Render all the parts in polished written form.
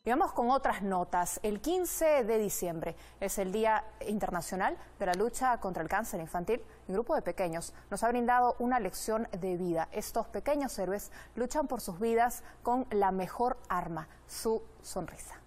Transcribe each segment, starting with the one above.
Y vamos con otras notas. El 15 de diciembre es el Día Internacional de la Lucha contra el Cáncer Infantil. Un grupo de pequeños nos ha brindado una lección de vida. Estos pequeños héroes luchan por sus vidas con la mejor arma, su sonrisa.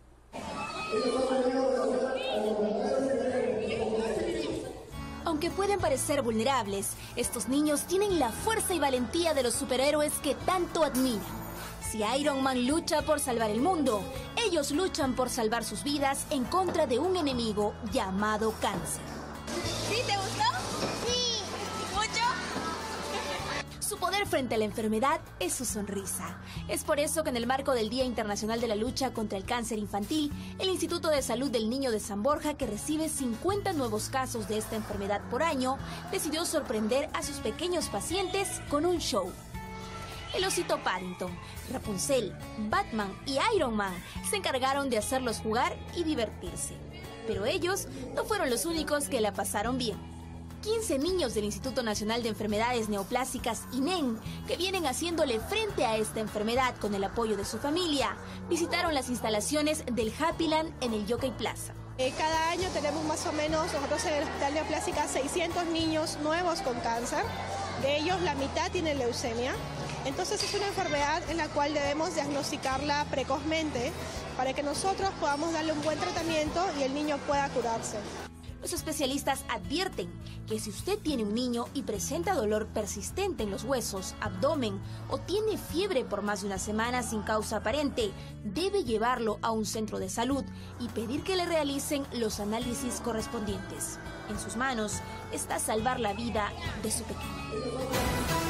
Aunque pueden parecer vulnerables, estos niños tienen la fuerza y valentía de los superhéroes que tanto admiran. Si Iron Man lucha por salvar el mundo, ellos luchan por salvar sus vidas en contra de un enemigo llamado cáncer. ¿Sí? ¿Te gustó? Sí. ¿Mucho? Su poder frente a la enfermedad es su sonrisa. Es por eso que en el marco del Día Internacional de la Lucha contra el Cáncer Infantil, el Instituto de Salud del Niño de San Borja, que recibe 50 nuevos casos de esta enfermedad por año, decidió sorprender a sus pequeños pacientes con un show. El osito Paddington, Rapunzel, Batman y Iron Man se encargaron de hacerlos jugar y divertirse. Pero ellos no fueron los únicos que la pasaron bien. 15 niños del Instituto Nacional de Enfermedades Neoplásicas, INEN, que vienen haciéndole frente a esta enfermedad con el apoyo de su familia, visitaron las instalaciones del Happyland en el Jockey Plaza. Cada año tenemos más o menos, nosotros en el Hospital Neoplásicas, 600 niños nuevos con cáncer. De ellos la mitad tienen leucemia. Entonces es una enfermedad en la cual debemos diagnosticarla precozmente para que nosotros podamos darle un buen tratamiento y el niño pueda curarse. Los especialistas advierten que si usted tiene un niño y presenta dolor persistente en los huesos, abdomen o tiene fiebre por más de una semana sin causa aparente, debe llevarlo a un centro de salud y pedir que le realicen los análisis correspondientes. En sus manos está salvar la vida de su pequeño.